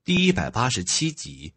第187集。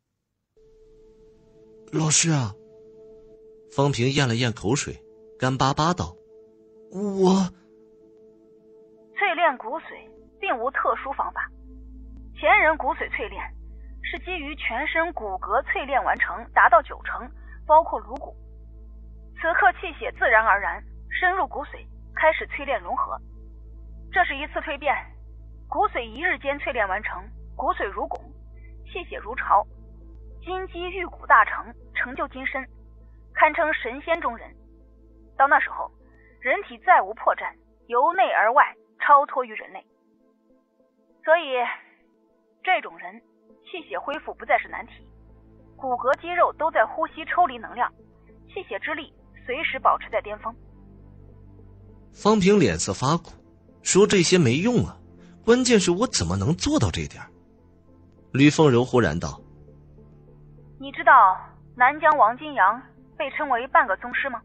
老师啊，方平咽了咽口水，干巴巴道：“我淬炼骨髓并无特殊方法，前人骨髓淬炼是基于全身骨骼淬炼完成达到90%，包括颅骨。此刻气血自然而然深入骨髓，开始淬炼融合。这是一次蜕变，骨髓一日间淬炼完成，骨髓如汞，气血如潮，金鸡玉骨大成，成就金身，堪称神仙中人。到那时候，人体再无破绽，由内而外超脱于人类。所以这种人气血恢复不再是难题，骨骼肌肉都在呼吸抽离能量，气血之力随时保持在巅峰。” 方平脸色发苦，说这些没用啊，关键是我怎么能做到这点？吕凤柔忽然道：“ 你知道南疆王金阳被称为半个宗师吗？”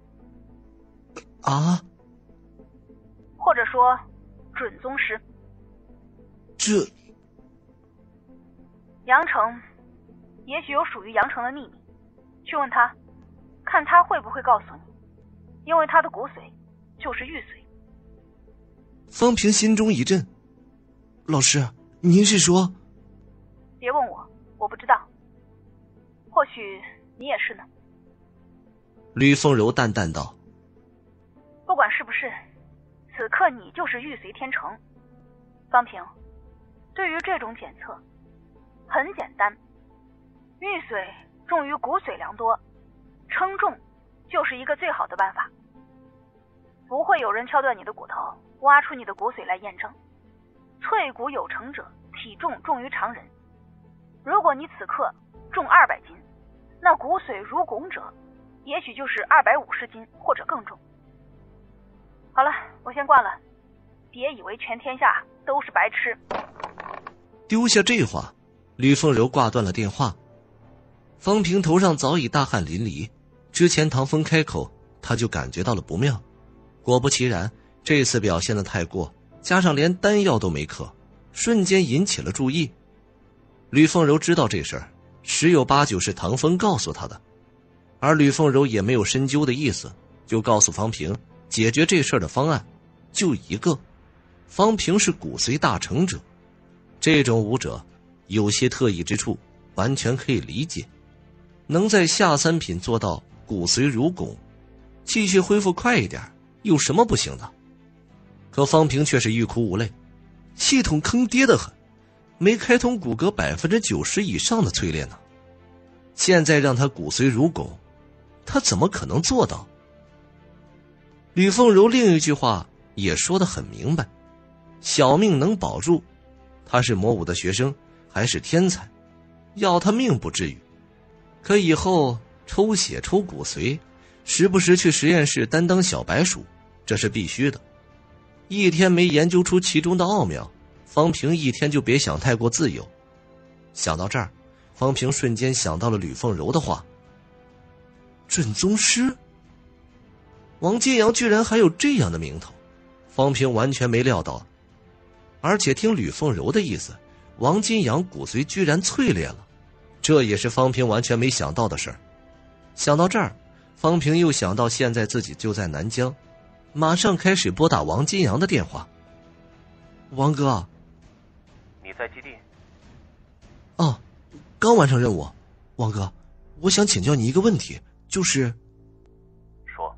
啊？ 或者说准宗师。 这杨成也许有属于杨成的秘密，去问他，看他会不会告诉你，因为他的骨髓就是玉髓。 方平心中一震，老师，您是说？ 别问我，我不知道，或许你也是呢。 吕凤柔淡淡道：“ 不管是不是，此刻你就是玉髓天成。方平，对于这种检测很简单，玉髓重于骨髓良多，称重就是一个最好的办法。不会有人敲断你的骨头，挖出你的骨髓来验证。淬骨有成者，体重重于常人。如果你此刻重200斤，那骨髓如汞者，也许就是250斤或者更重。好了，我先挂了，别以为全天下都是白痴。” 丢下这话，吕凤柔挂断了电话。方平头上早已大汗淋漓，之前唐风开口，他就感觉到了不妙。果不其然，这次表现得太过，加上连丹药都没嗑，瞬间引起了注意。吕凤柔知道这事儿十有八九是唐风告诉他的，而吕凤柔也没有深究的意思，就告诉方平解决这事儿的方案就一个：方平是骨髓大成者，这种武者有些特异之处，完全可以理解。能在下3品做到骨髓如汞，气血恢复快一点，有什么不行的？可方平却是欲哭无泪，系统坑爹得很，没开通骨骼90%以上的淬炼呢。现在让他骨髓如汞，他怎么可能做到？吕凤柔另一句话也说得很明白，小命能保住，他是魔武的学生，还是天才，要他命不至于。可以后抽血抽骨髓，时不时去实验室担当小白鼠，这是必须的。一天没研究出其中的奥妙，方平一天就别想太过自由。想到这儿，方平瞬间想到了吕凤柔的话：准宗师？王金阳居然还有这样的名头，方平完全没料到。而且听吕凤柔的意思，王金阳骨髓居然淬炼了，这也是方平完全没想到的事儿。想到这儿，方平又想到现在自己就在南疆，马上开始拨打王金阳的电话。王哥， 你在基地？ 哦，刚完成任务。王哥，我想请教你一个问题，就是说。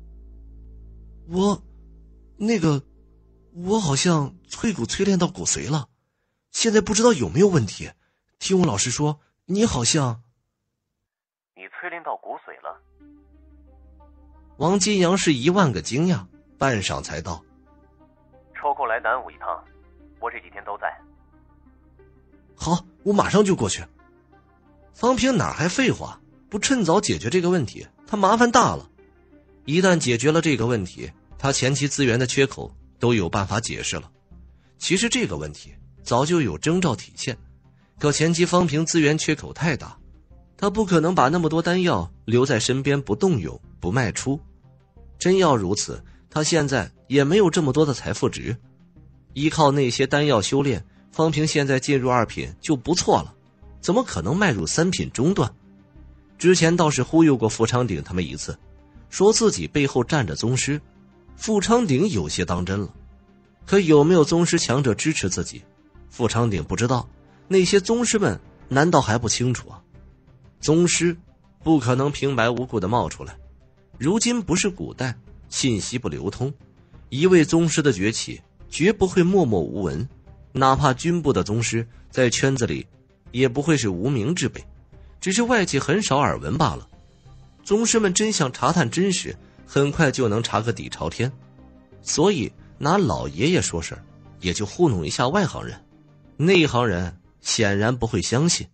我好像淬骨淬炼到骨髓了，现在不知道有没有问题。听我老师说，你好像…… 你淬炼到骨髓了？ 王金阳是10000个惊讶，半晌才道： 抽空来南武一趟，我这几天都在。 好，我马上就过去。方平哪还废话，不趁早解决这个问题，他麻烦大了。一旦解决了这个问题，他前期资源的缺口都有办法解释了。其实这个问题早就有征兆体现，可前期方平资源缺口太大，他不可能把那么多丹药留在身边不动用不卖出。真要如此，他现在也没有这么多的财富值，依靠那些丹药修炼， 方平现在进入2品就不错了，怎么可能迈入3品中段？之前倒是忽悠过傅昌鼎他们一次，说自己背后站着宗师，傅昌鼎有些当真了。可有没有宗师强者支持自己，傅昌鼎不知道，那些宗师们难道还不清楚啊？宗师不可能平白无故的冒出来，如今不是古代，信息不流通，一位宗师的崛起绝不会默默无闻，哪怕军部的宗师在圈子里也不会是无名之辈，只是外界很少耳闻罢了。宗师们真相查探真实，很快就能查个底朝天，所以拿老爷爷说事儿，也就糊弄一下外行人，内行人显然不会相信。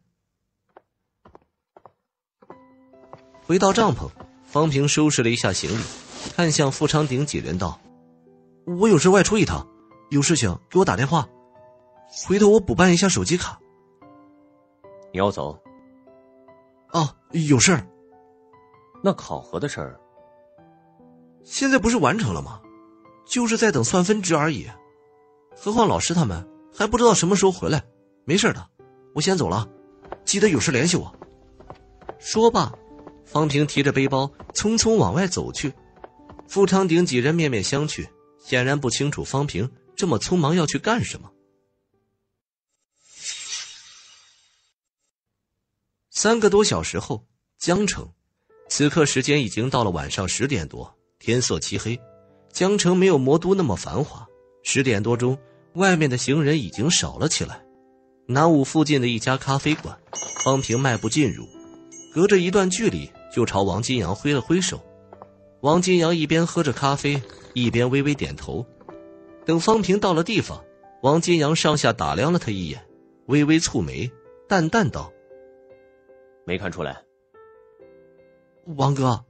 回到帐篷，方平收拾了一下行李，看向傅昌鼎几人道：我有事外出一趟，有事情给我打电话，回头我补办一下手机卡。 你要走？ 哦，有事儿。 那考核的事儿现在不是完成了吗？就是在等算分值而已。何况老师他们还不知道什么时候回来。没事的，我先走了，记得有事联系我。说罢，方平提着背包匆匆往外走去。傅昌鼎几人面面相觑，显然不清楚方平这么匆忙要去干什么。3个多小时后，江城。此刻时间已经到了晚上10点多，天色漆黑，江城没有魔都那么繁华。10点多钟，外面的行人已经少了起来。南武附近的一家咖啡馆，方平迈步进入，隔着一段距离就朝王金阳挥了挥手。王金阳一边喝着咖啡，一边微微点头。等方平到了地方，王金阳上下打量了他一眼，微微蹙眉，淡淡道： 没看出来。 王哥，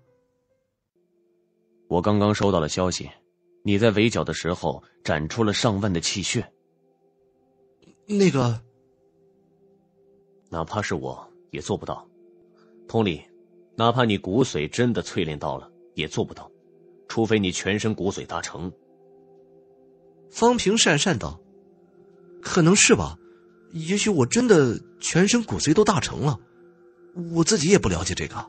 我刚刚收到了消息，你在围剿的时候展出了上万的气血。 那个， 哪怕是我也做不到。同理，哪怕你骨髓真的淬炼到了，也做不到，除非你全身骨髓大成。 方平讪讪道：可能是吧，也许我真的全身骨髓都大成了，我自己也不了解这个。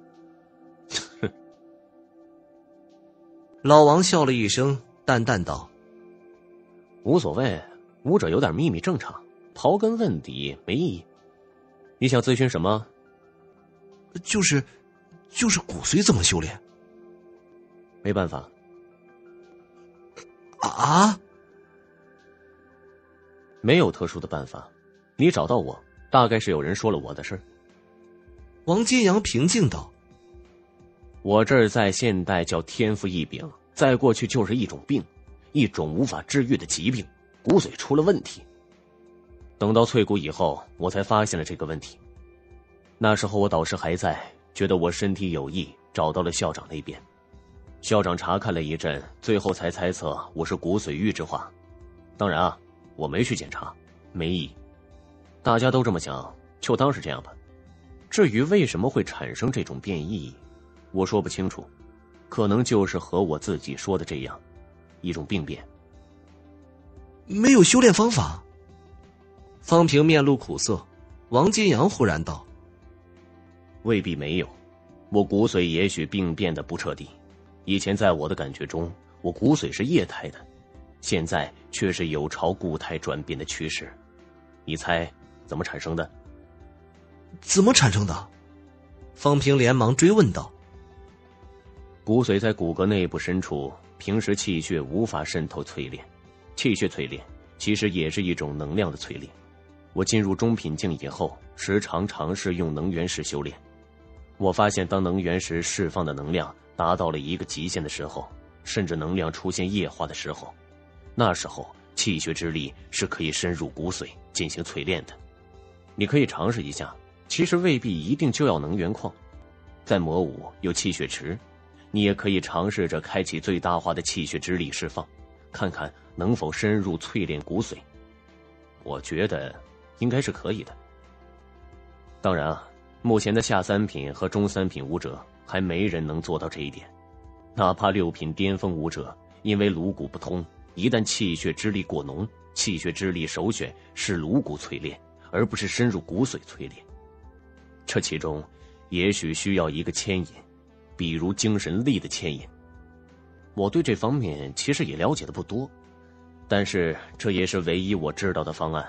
老王笑了一声，淡淡道： 无所谓，武者有点秘密正常，刨根问底没意义。你想咨询什么？ 就是骨髓怎么修炼？ 没办法。 啊？ 没有特殊的办法，你找到我，大概是有人说了我的事。 王金阳平静道： 我这儿在现代叫天赋异禀，在过去就是一种病，一种无法治愈的疾病，骨髓出了问题。等到淬骨以后，我才发现了这个问题。那时候我导师还在，觉得我身体有异，找到了校长那边。校长查看了一阵，最后才猜测我是骨髓预制化。当然啊，我没去检查，没意义。大家都这么想，就当是这样吧。至于为什么会产生这种变异，我说不清楚，可能就是和我自己说的这样，一种病变。 没有修炼方法？方平面露苦涩。王金阳忽然道： 未必没有，我骨髓也许病变的不彻底。以前在我的感觉中，我骨髓是液态的，现在却是有朝固态转变的趋势。你猜怎么产生的？ 怎么产生的？方平连忙追问道。 骨髓在骨骼内部深处，平时气血无法渗透淬炼，气血淬炼其实也是一种能量的淬炼。我进入中品境以后，时常尝试用能源石修炼。我发现当能源石释放的能量达到了一个极限的时候，甚至能量出现液化的时候，那时候气血之力是可以深入骨髓进行淬炼的。你可以尝试一下，其实未必一定就要能源矿。在魔武有气血池，你也可以尝试着开启最大化的气血之力释放，看看能否深入淬炼骨髓。我觉得应该是可以的。当然啊，目前的下3品和中3品武者还没人能做到这一点。哪怕6品巅峰武者，因为颅骨不通，一旦气血之力过浓， 气血之力首选是颅骨淬炼，而不是深入骨髓淬炼。这其中也许需要一个牵引，比如精神力的牵引。我对这方面其实也了解的不多，但是这也是唯一我知道的方案。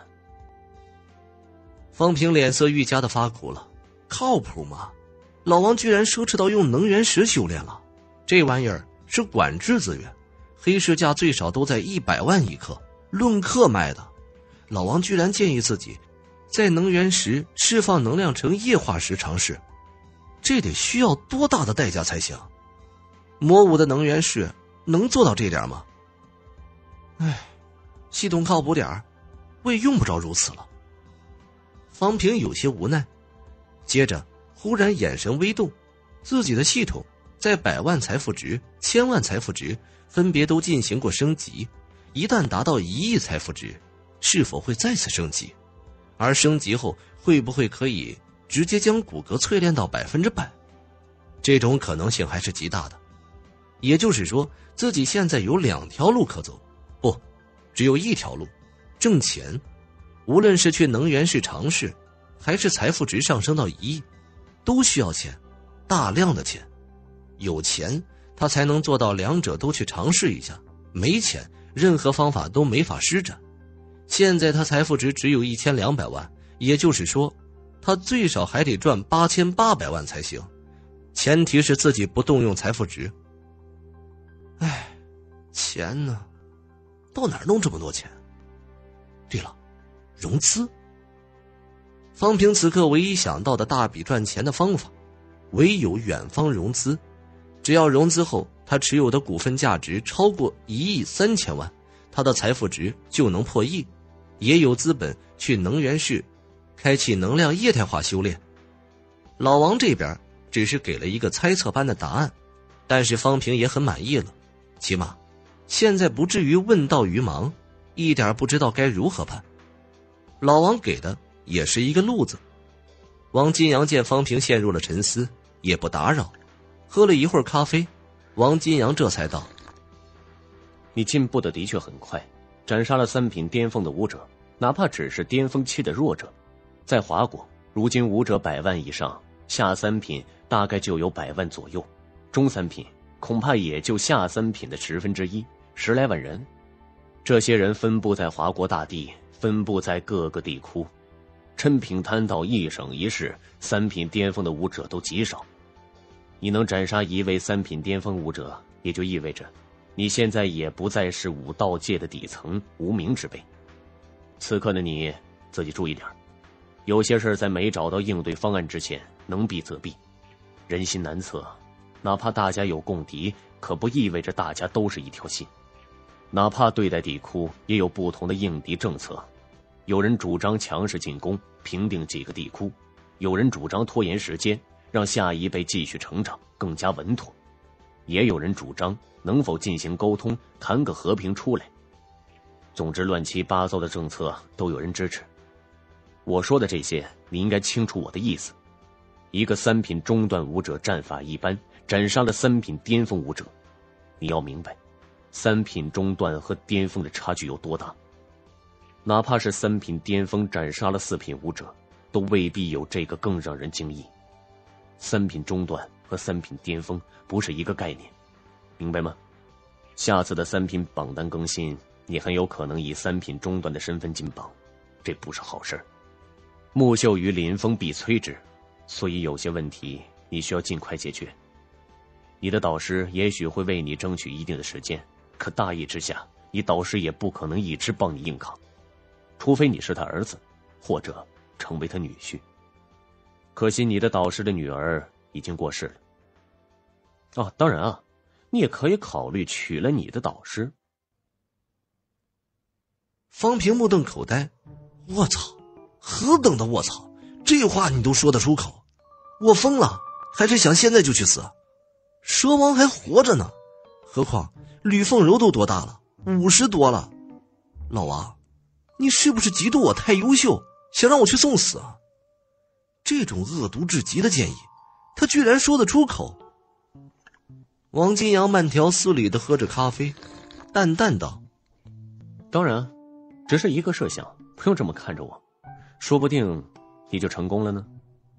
方平脸色愈加的发苦了，靠谱吗？老王居然奢侈到用能源石修炼了，这玩意儿是管制资源，黑市价最少都在100万一克，论克卖的。老王居然建议自己在能源石释放能量成液化时尝试，这得需要多大的代价才行？魔武的能源石能做到这点吗？系统靠谱点我也用不着如此了。方平有些无奈，接着忽然眼神微动，自己的系统在100万财富值、1000万财富值分别都进行过升级，一旦达到1亿财富值，是否会再次升级？而升级后会不会可以直接将骨骼淬炼到100%？这种可能性还是极大的。也就是说，自己现在有2条路可走，不，只有1条路，挣钱。无论是去能源市尝试，还是财富值上升到1亿，都需要钱，大量的钱。有钱他才能做到两者都去尝试一下，没钱任何方法都没法施展。现在他财富值只有1200万，也就是说他最少还得赚8800万才行，前提是自己不动用财富值。钱呢？到哪儿弄这么多钱？对了，融资。方平此刻唯一想到的大笔赚钱的方法，唯有远方融资。只要融资后他持有的股份价值超过1亿3000万，他的财富值就能破亿，也有资本去能源市开启能量液态化修炼。老王这边只是给了一个猜测般的答案，但是方平也很满意了，起码现在不至于问道于盲，一点不知道该如何办。老王给的也是一个路子。王金阳见方平陷入了沉思，也不打扰，喝了一会儿咖啡，王金阳这才道： 你进步的的确很快，斩杀了3品巅峰的武者，哪怕只是巅峰期的弱者，在华国如今武者100万以上，下3品大概就有100万左右，中3品恐怕也就下3品的1/10，10来万人。这些人分布在华国大地，分布在各个地窟，琛品滩道一省一市3品巅峰的武者都极少。你能斩杀一位3品巅峰武者，也就意味着你现在也不再是武道界的底层无名之辈。此刻的你自己注意点，有些事在没找到应对方案之前，能避则避。人心难测，哪怕大家有共敌，可不意味着大家都是一条心。哪怕对待地窟也有不同的应敌政策，有人主张强势进攻，平定几个地窟，有人主张拖延时间，让下一辈继续成长，更加稳妥，也有人主张能否进行沟通，谈个和平出来。总之乱七八糟的政策都有人支持。我说的这些你应该清楚我的意思。一个3品中段武者战法一般，斩杀了3品巅峰武者，你要明白3品中段和巅峰的差距有多大。哪怕是3品巅峰斩杀了4品武者，都未必有这个更让人惊异。3品中段和3品巅峰不是一个概念，明白吗？下次的3品榜单更新，你很有可能以3品中段的身份进榜，这不是好事。木秀于林，风必摧之，所以有些问题你需要尽快解决。你的导师也许会为你争取一定的时间，可大义之下，你导师也不可能一直帮你硬扛，除非你是他儿子，或者成为他女婿。可惜你的导师的女儿已经过世了。当然啊，你也可以考虑娶了你的导师。 方平目瞪口呆，我操，何等的我操，这话你都说得出口？我疯了，还是想现在就去死？蛇王还活着呢，何况吕凤柔都多大了，50多了。老王，你是不是嫉妒我太优秀，想让我去送死啊？这种恶毒至极的建议，他居然说得出口。王金阳慢条斯理地喝着咖啡，淡淡道： 当然， 只是一个设想，不用这么看着我，说不定你就成功了呢。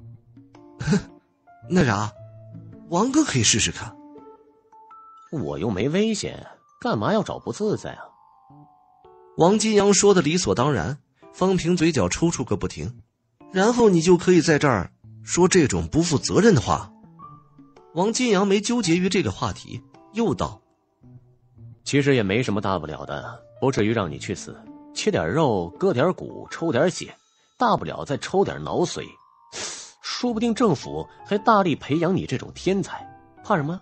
那啥，王哥可以试试看。 我又没危险，干嘛要找不自在啊？ 王金阳说的理所当然，方平嘴角抽搐个不停。然后你就可以在这儿说这种不负责任的话。王金阳没纠结于这个话题，又道： 其实也没什么大不了的，不至于让你去死，切点肉，割点骨，抽点血，大不了再抽点脑髓，说不定政府还大力培养你这种天才，怕什么？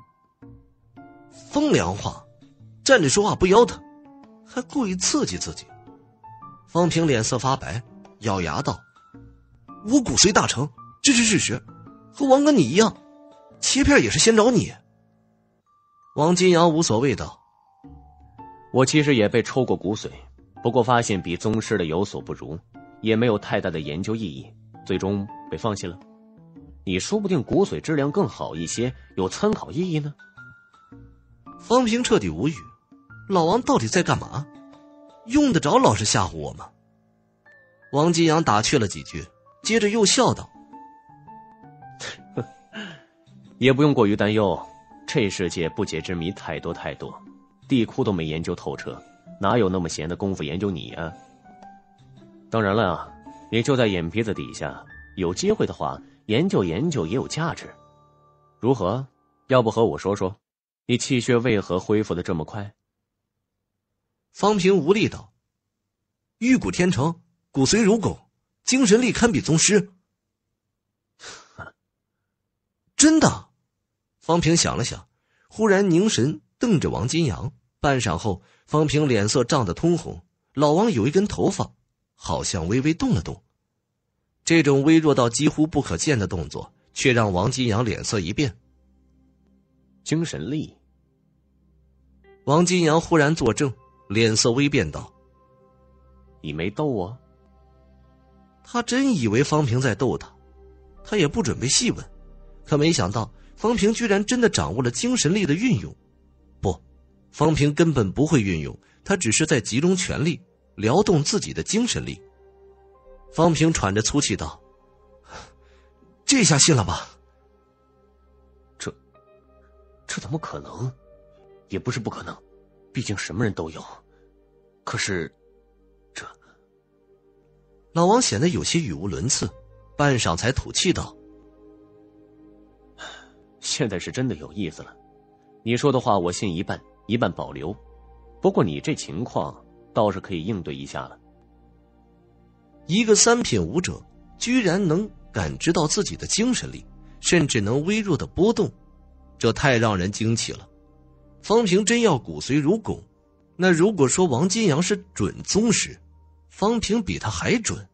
风凉话，站着说话不腰疼，还故意刺激自己。方平脸色发白，咬牙道：我骨髓大成，这是事实，和王哥你一样，切片也是先找你。王金阳无所谓道： 我其实也被抽过骨髓，不过发现比宗师的有所不如，也没有太大的研究意义，最终被放弃了。你说不定骨髓质量更好一些，有参考意义呢。 方平彻底无语，老王到底在干嘛？用得着老是吓唬我吗？王金阳打趣了几句，接着又笑道： 也不用过于担忧，这世界不解之谜太多太多，地库都没研究透彻，哪有那么闲的功夫研究你啊？当然了啊，你就在眼皮子底下，有机会的话研究研究也有价值。如何？要不和我说说，你气血为何恢复的这么快？ 方平无力道：玉骨天成，骨髓如汞，精神力堪比宗师。真的？方平想了想，忽然凝神瞪着王金阳，半晌后，方平脸色涨得通红，老王有一根头发好像微微动了动。这种微弱到几乎不可见的动作，却让王金阳脸色一变。 精神力？ 王金阳忽然坐正，脸色微变道： 你没逗我？ 他真以为方平在逗他，他也不准备细问，可没想到方平居然真的掌握了精神力的运用。不，方平根本不会运用，他只是在集中全力，撩动自己的精神力。方平喘着粗气道：这下信了吧？ 这怎么可能？也不是不可能，毕竟什么人都有。可是这…… 老王显得有些语无伦次，半晌才吐气道： 现在是真的有意思了，你说的话我信一半，一半保留。不过你这情况倒是可以应对一下了。 一个三品武者居然能感知到自己的精神力，甚至能微弱的波动，这太让人惊奇了。方平真要骨髓如汞，那如果说王金阳是准宗师，方平比他还准。